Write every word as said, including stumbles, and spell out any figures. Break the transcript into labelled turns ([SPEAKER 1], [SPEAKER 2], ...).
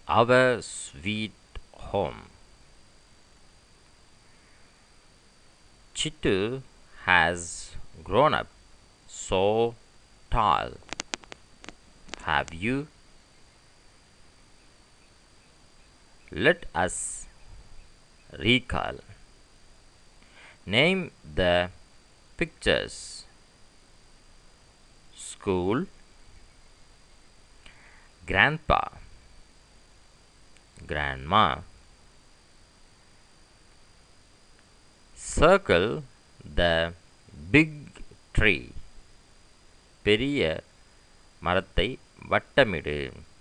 [SPEAKER 1] Our sweet home. Chitu has grown up so tall. Have you? Let us recall. Name the pictures. School, grandpa, grandma. Circle the big tree. பெரிய மரத்தை வட்டமிடு.